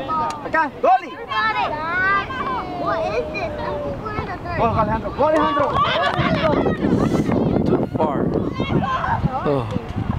Acá, Dolly. What is this? I'm going to third. Go, Alejandro. Go, Alejandro. Too far. Oh.